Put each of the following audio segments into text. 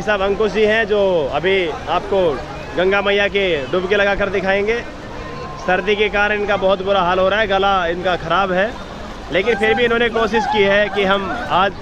भाई साहब अंकुश जी हैं जो अभी आपको गंगा मैया के डुबकी लगा कर दिखाएंगे। सर्दी के कारण इनका बहुत बुरा हाल हो रहा है, गला इनका ख़राब है, लेकिन फिर भी इन्होंने कोशिश की है कि हम आज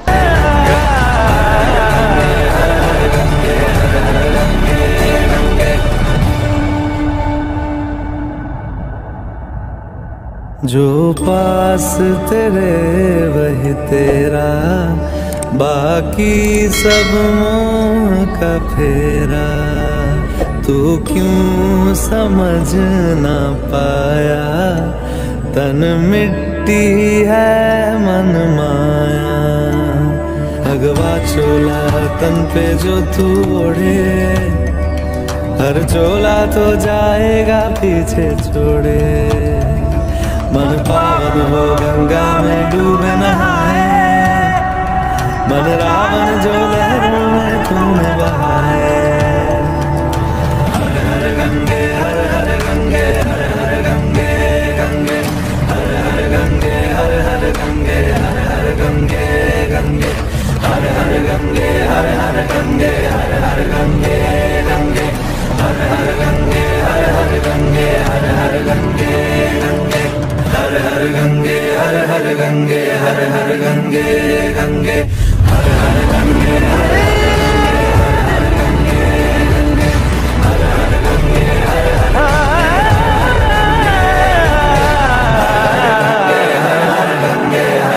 जो पास तेरे वही तेरा, बाकी सब मोह का फेरा। तू क्यों समझ ना पाया, तन मिट्टी है मन माया। भगवा चोला तन पे जो तू ओढ़े, हर चोला तो जाएगा पीछे छोड़े। मन पावन हो गंगा में डूबे नहाए, मन रावण जो लहरों में तूने बहाए। हर हर गंगे हर हर गंगे हर हर गंगे गंगे, हर हर गंगे हर हर गंगे हर हर गंगे गंगे, हर हर गंगे हर हर गंगे हर हर गंगे गंगे, हर हर गंगे हर हर गंगे हर हर गंगे गंगे, हर हर गंगे हर हर गंगे हर हर गंगे गंगे, हर हर गंगे हर हर गंगे गंगे, हर हर गंगे हर हर गंगे हर।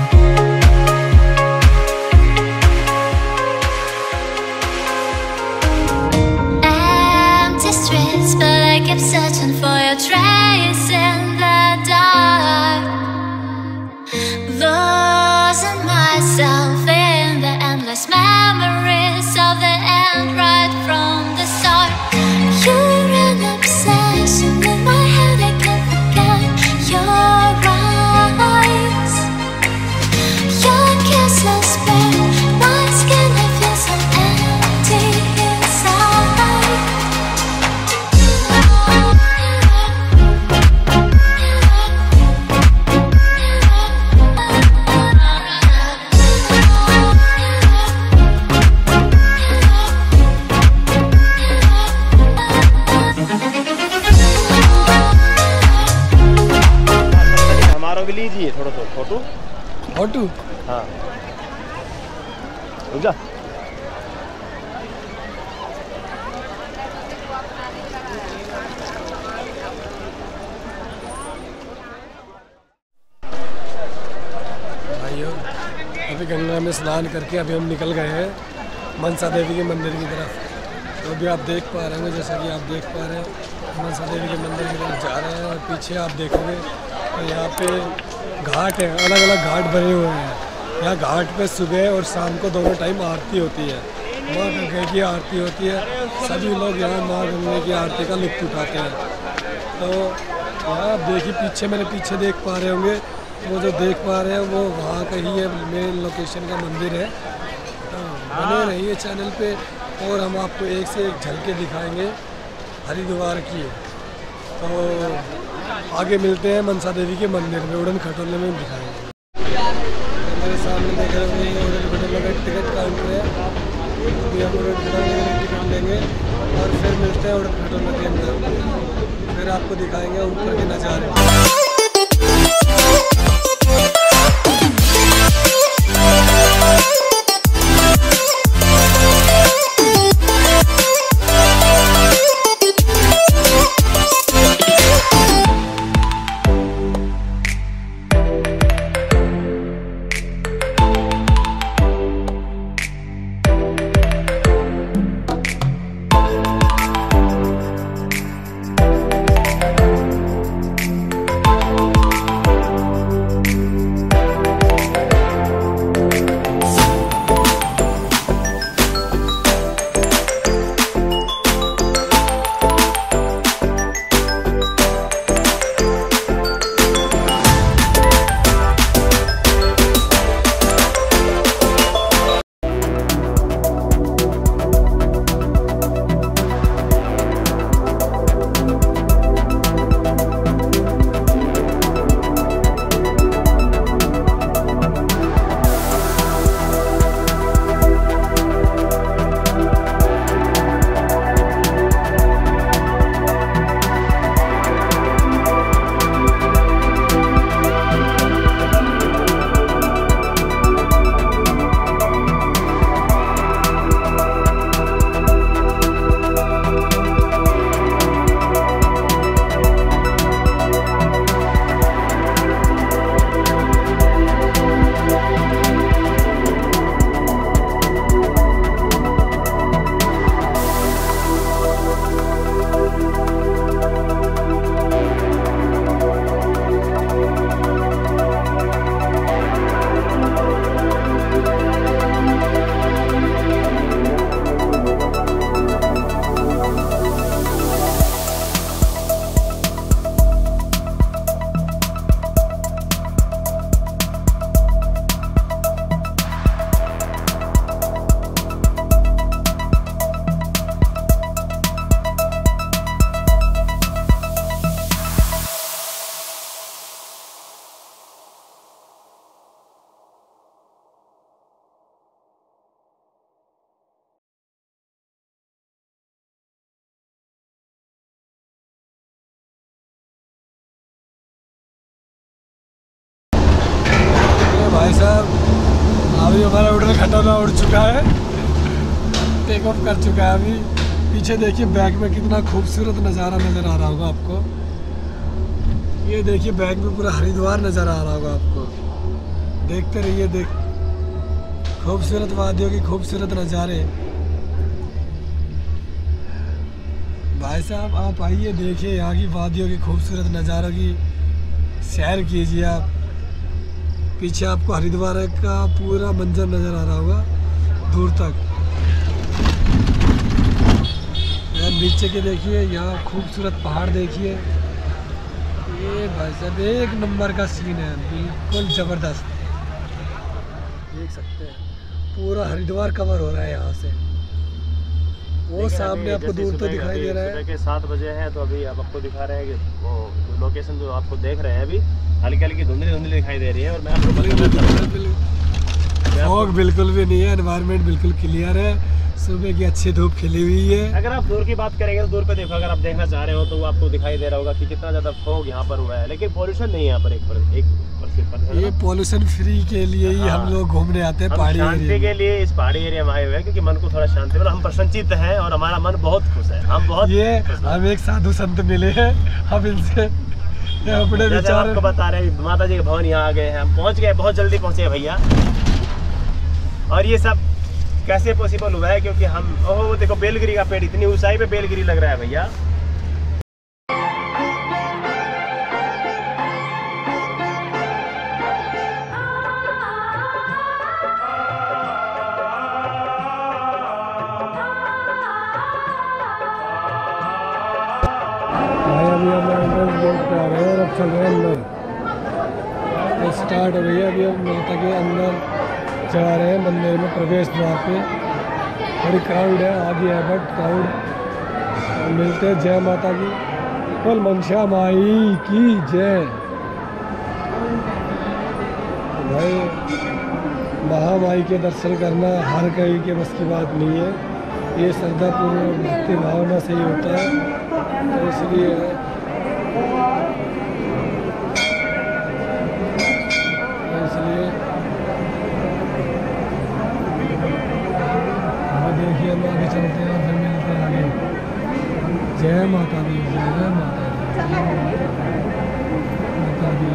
Empty streets, but I kept searching for your trace in the dark, losing myself in the endless memories of the end right from the start. You're an obsession in my head, I can't forget your eyes. Your kisses burn my skin, I feel so empty inside. हमारा भी लीजिए थोड़ा सा photo. Photo हाँ रुक जा। भाइयों, अभी गंगा में स्नान करके अभी हम निकल गए हैं मनसा देवी के मंदिर की तरफ। तो अभी आप देख पा रहे होंगे, जैसा कि आप देख पा रहे हैं मनसा देवी के मंदिर की तरफ जा रहे हैं। और पीछे आप देखोगे तो यहाँ पे घाट है, अलग अलग घाट बने हुए हैं। यहाँ घाट पे सुबह और शाम को दोनों टाइम आरती होती है, माँ गंगे की आरती होती है। सभी लोग यहाँ माँ गंगे की आरती का लुत्फ उठाते हैं। तो यहाँ आप देखिए पीछे, मेरे पीछे देख पा रहे होंगे, वो जो देख पा रहे हैं वो वहाँ का ही है, मेन लोकेशन का मंदिर है। तो बने रहिए चैनल पे और हम आपको एक से एक झलके दिखाएंगे हरिद्वार की। तो आगे मिलते हैं मनसा देवी के मंदिर में, उड़न खटोले में दिखाएंगे। मेरे सामने देख रहे हैं उड़न खटोले का टिकट काउंटर है। अभी हम उड़न खटोले का टिकट लेंगे और फिर मिलते हैं उड़न खटोले के अंदर, फिर आपको दिखाएंगे ऊपर के नज़ारे। अभी हमारा उड़न खटोला उड़ चुका है, टेक ऑफ कर चुका है। अभी पीछे देखिए बैक में कितना खूबसूरत नज़ारा नज़र आ रहा होगा आपको। ये देखिए बैक में पूरा हरिद्वार नज़र आ रहा होगा आपको। देखते रहिए, खूबसूरत वादियों की खूबसूरत नज़ारे। भाई साहब आप आइए, देखिए यहाँ की वादियों की खूबसूरत नज़ारों की सैर कीजिए आप। पीछे आपको हरिद्वार का पूरा मंजर नज़र आ रहा होगा दूर तक। यार नीचे के देखिए, यहाँ खूबसूरत पहाड़ देखिए। ये भाई साहब एक नंबर का सीन है, बिल्कुल ज़बरदस्त। देख सकते हैं पूरा हरिद्वार कवर हो रहा है यहाँ से। वो सामने आपको दूर तो दिखाई दे रहा है। सुबह के 7 बजे हैं, तो अभी अब आपको दिखा रहे हैं कि वो लोकेशन जो आपको देख रहे हैं अभी हल्की हल्की धुंधली दिखाई दे रही है। और मैं आपको फॉग बिल्कुल भी नहीं है, एनवायरनमेंट बिल्कुल क्लियर है, सुबह की अच्छी धूप खिली हुई है। अगर आप दूर की बात करेंगे तो दूर पे देखो, अगर आप देखना चाह रहे हो तो वो आपको दिखाई दे रहा होगा कि कितना ज़्यादा फॉग यहाँ पर हुआ है, लेकिन पॉल्यूशन नहीं है यहाँ पर। ये पॉल्यूशन फ्री के लिए ही हम लोग घूमने आते हैं पहाड़ी शांति के लिए इस पहाड़ी एरिया में आए हुए हैं, क्योंकि मन को थोड़ा शांति, मतलब हम प्रसन्नचित्त हैं और हमारा मन बहुत खुश है। हम बहुत हम एक साधु संत मिले हैं, हम इनसे अपने विचार आपको बता रहे हैं। माता जी के भवन यहाँ आ गए हैं, हम पहुँच गए, बहुत जल्दी पहुँचे भैया। और ये सब कैसे पॉसिबल हुआ है, क्योंकि हम ओहो देखो बेलगिरी का पेड़, इतनी ऊंचाई पे बेलगिरी लग रहा है भैया। अभी हम एंट्रेंस गेट पे आ रहे हैं और अब चल रहे हैं अंदर। तो स्टार्ट हो गई है, अभी हम माता के अंदर जा रहे हैं मंदिर में, प्रवेश द्वार पे। बड़ी क्राउड है, आगे है बट क्राउड। मिलते हैं, जय माता की, बोल मनसा माई की जय। भाई महामाई के दर्शन करना हर कहीं के बस की बात नहीं है, ये श्रद्धापूर्वक भक्ति भावना से ही होता है। तो इसलिए देखिए हम आगे चलते हैं और फिर मिलते हैं आगे। जय माता दी, जय माता दी, माता दी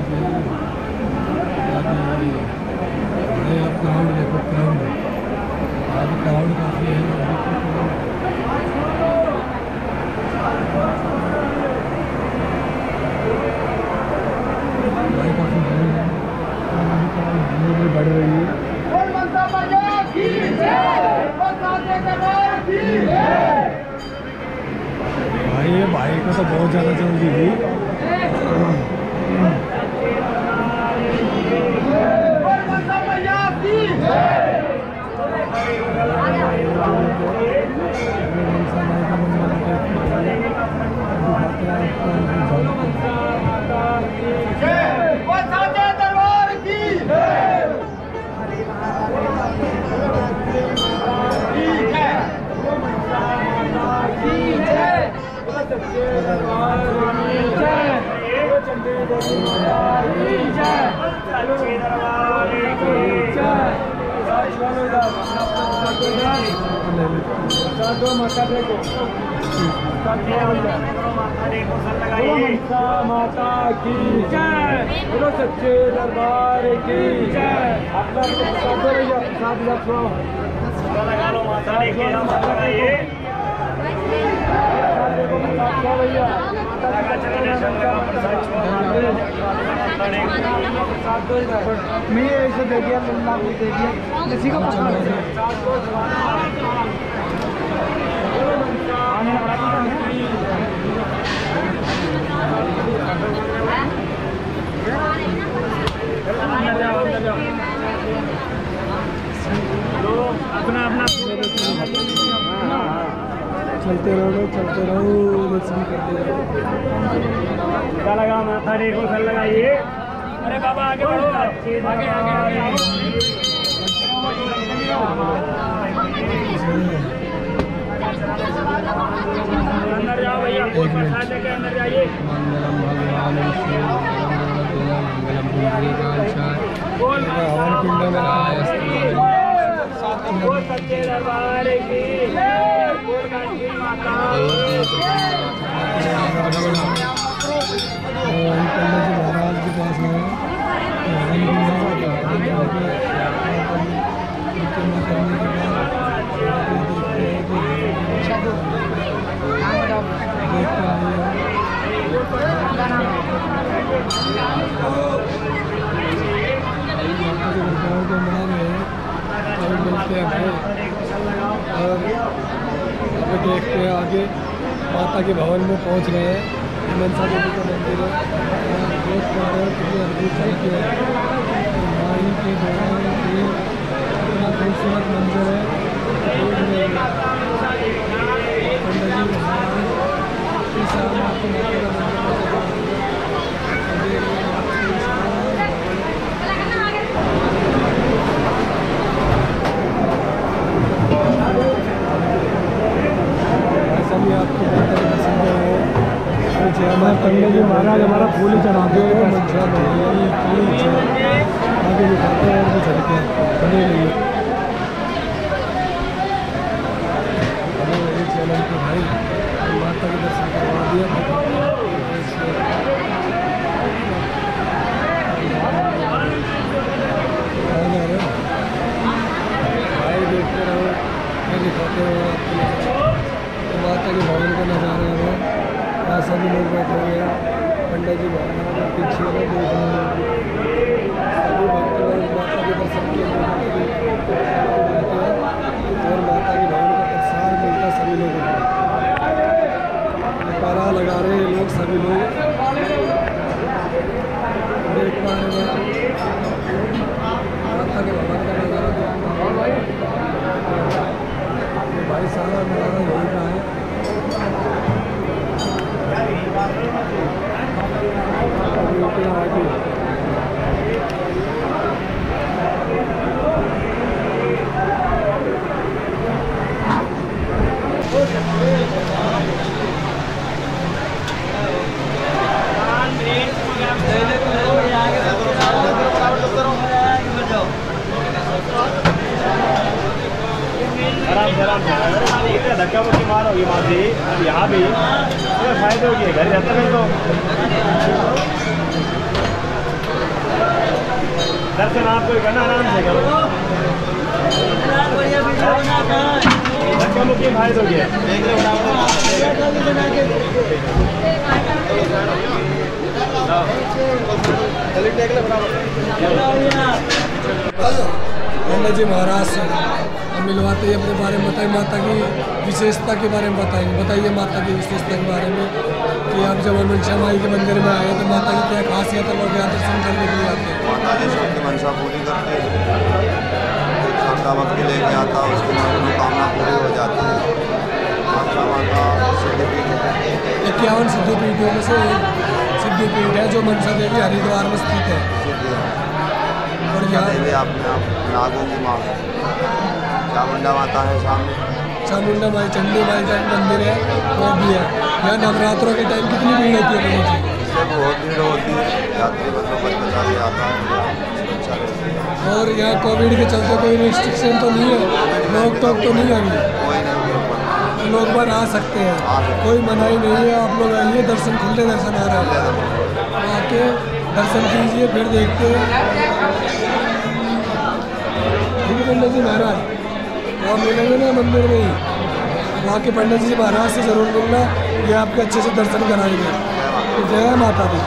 जय। आप क्राउड देखो, क्राउड अब क्राउड काफ़ी है। बढ़ रही है। भाई भाई को तो बहुत ज़्यादा जल्दी थी। माता की जय, बोलो सच्चे दरबार की जय। अपना लगा लो माता भैया। मैं ऐसे देखिए, किसी को अपना अपना चलते रहो दर्शन करते रहो। क्या लगा माथा टेको, सर लगाइए। अरे बाबा आगे बढ़ो, आगे आगे अंदर जाओ भैया, अंदर जाइए। मंगलम भगवान मंगलम पिंड में वो सच्चे दरबार की माता। महाराज के पास है और अभी देखते हैं आगे माता के भवन में पहुंच गए हैं। मनसा देवी का मंदिर है, देख पा रहे हो कितनी अद्भुत झलकी है माई के भवन की, इतना खूबसूरत मंदिर है। पंडित जी महाराज के साथ आपको माता का आपको हमारे पंडित जी महाराज हमारा फूल ही चढ़ाते हैं, आगे दिखाते हैं और चलते हैं चैनल के भाई माता के दर्शन करवा दिया। भाई देखते रहो, दिखाते रहो आपको माता के भवन का नज़ारा है। यहाँ सभी लोग बैठे हुए हैं, पंडित जी महाराज पीछे में देख रहे हैं, सभी भक्त लोग माता के दर्शन के लिए बैठे हैं और माता के भवन का प्रसाद मिलता है सभी लोगों को। नारा लगा रहे हैं लोग, सभी लोग देख पा रहे हैं माता के भवन का नज़ारा देख पा रहे हैं। भाई सारा नज़ारा यही का है। धक्का मुक्की मार होगी मासी, अब यहाँ भी फायदे होगी, घर जाते हैं तो दर्शन आपको करना आराम से करो, धक्का मुक्की फायदे होगी। पंडित जी महाराज से मिलवाते ही अपने बारे में बताइए, माता की विशेषता के बारे में बताइए माता की विशेषता के बारे में कि आप जब मनसा माई के मंदिर में आए तो माता की क्या खासियत है, लोग यहाँ दर्शन करने के लिए आते हैं। माता जी सबकी मनसा पूरी करते हैं, श्रद्धा भक्ति लेके आता है उसकी मनोकामना पूरी हो जाती है। मनसा माता सिद्धपीठ 51 सिद्धपीठों में से एक सिद्धपीठ है जो मनसा देवी हरिद्वार में स्थित है। और यहाँ देवी आपने आप नागों की माँ चामुंडा माता है सामने, चामुंडा माई चंडी माई का मंदिर है वो भी है। यहाँ नवरात्रों के टाइम कितनी भीड़ होती है? इससे बहुत भीड़ होती है, यात्री बच्चों बचा के आता है, अच्छा रहती है। और यहाँ कोविड के चलते कोई रिस्ट्रिक्शन तो नहीं है, रोक टोक तो नहीं है अभी? कोई नहीं, लोग बार आ सकते हैं, कोई मनाही नहीं है। आप लोग आइए, दर्शन खुले दर्शन हो रहे हैं, आके दर्शन कीजिए, फिर देखते हैं। ठीक है पंडित जी महाराज, आप मिलेंगे ना मंदिर में ही, वहाँ के पंडित जी महाराज से ज़रूर मिलना, ये आपके अच्छे से दर्शन कराएंगे। तो जय माता दी।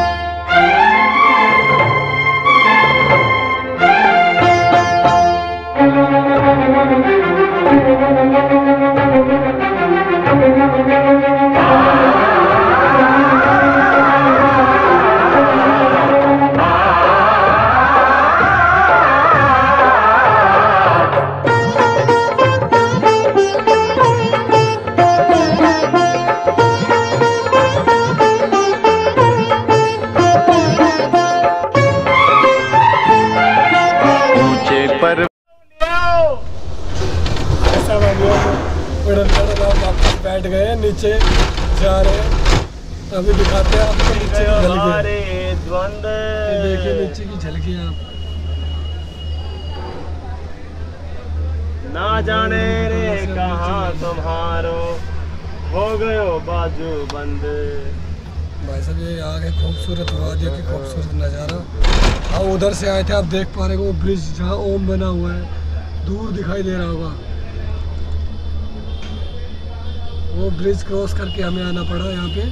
बैठ गए नीचे जा रहे हैं, तो अभी दिखाते हैं आपको नीचे की झलकी। देखिए नीचे की झलकी आप ना जाने रे कहाँ तुम्हारो हो गयो बाजू बंद। भाई साहब ये आगे खूबसूरत वादियों की खूबसूरत नज़ारा। हाँ उधर से आए थे, आप देख पा रहे हो वो ब्रिज जहाँ ओम बना हुआ है, दूर दिखाई दे रहा होगा। वो ब्रिज क्रॉस करके हमें आना पड़ा यहाँ पे।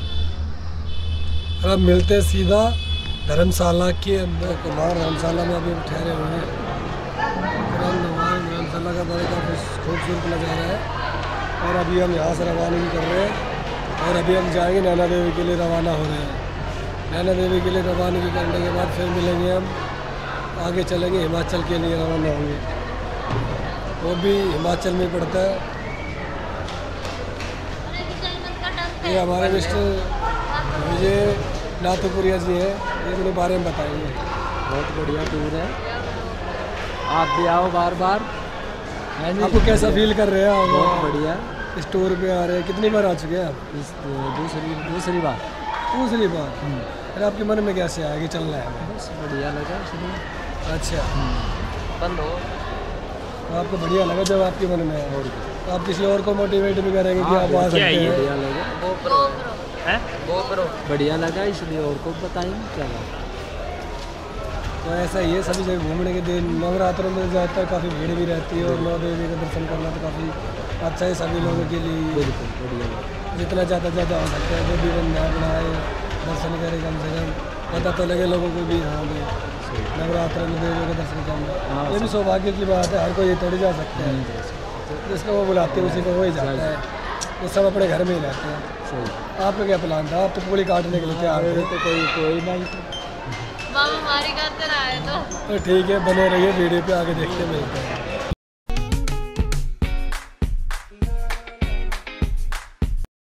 और अब मिलते हैं सीधा धर्मशाला के अंदर। कुमार धर्मशाला में अभी ठहरे हुए हैं। धर्मशाला का बड़ा काफ़ी खूबसूरत नज़ारा है। और अभी हम यहाँ से रवानगी कर रहे हैं और अभी हम जाएंगे नैना देवी के लिए रवाना हो रहे हैं। नैना देवी के लिए रवानगी करने के बाद फिर मिलेंगे, हम आगे चलेंगे, हिमाचल के लिए रवाना होंगे। वो भी हिमाचल में पड़ता है। ये हमारे मिस्टर विजय नाथपुरिया जी हैं, ये अपने बारे में बताएंगे। बहुत बढ़िया टूर है, आप भी आओ बार बार। आपको कैसा फील कर रहे हैं आप? बहुत बढ़िया। इस टूर पे आ रहे हैं, कितनी बार आ चुके हैं आप? इस दूसरी बार। दूसरी बार। अरे आपके मन में कैसे आया कि चलना है? बस बढ़िया लगा इसलिए। अच्छा, बंद हो आपको बढ़िया लगा जब आपके मन में आया। तो आप किसी और को मोटिवेट भी करेंगे कि आप आ सकते हैं। बढ़िया लगा, बढ़िया लगा इसलिए और को बताएंगे क्या बात। तो ऐसा ही है, सभी जगह घूमने के दिन नवरात्रों में ज़्यादातर काफ़ी भीड़ भी रहती है और नौ देवी का दर्शन करना तो काफ़ी अच्छा है सभी लोगों के लिए। बिल्कुल बढ़िया, जितना ज़्यादा हो सकता है जो भी बंदा अपना आए दर्शन करे, कम से कम पता तो लगे लोगों को भी। हाँ भाई नवरात्र में देवी का दर्शन करना ये भी सौभाग्य की बात है, हर कोई ये थोड़ी जा सकते हैं। जिसको वो बुलाते हैं उसी को वही जाता है, वो सब अपने घर में ही रहते हैं। आपका क्या प्लान था? आप तो पूरी काटने के लिए तैयार थे। तो कोई नहीं मामा हमारी खातिर आए तो ठीक है, बने रहिए वीडियो पे, आगे देखते मिलते हैं।